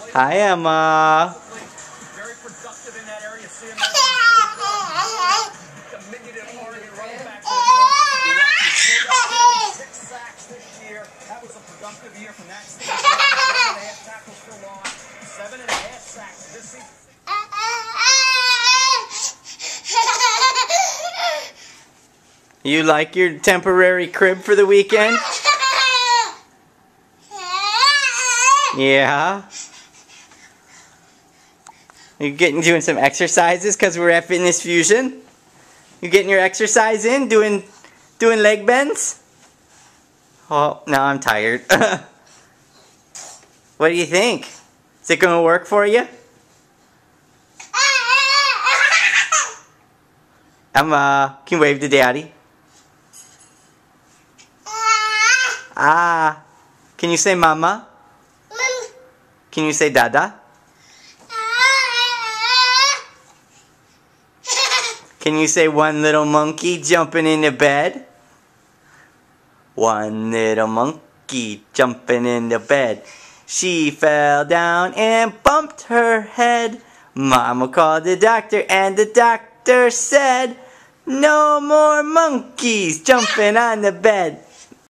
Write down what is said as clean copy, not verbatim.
Hi, Emma. Very productive in that area. See him diminutive Oregon running back. 6 sacks this year. That was a productive year from that stage. 1.5 tackles for loss. 7.5 sacks this season. You like your temporary crib for the weekend? Yeah. You doing some exercises because we're at Fitness Fusion? You getting your exercise in? Doing leg bends? Oh, now I'm tired. What do you think? Is it going to work for you? Emma, can you wave to Daddy? Ah. Can you say Mama? Can you say Dada? Can you say one little monkey jumping into bed? One little monkey jumping into bed. She fell down and bumped her head. Mama called the doctor and the doctor said, no more monkeys jumping on the bed.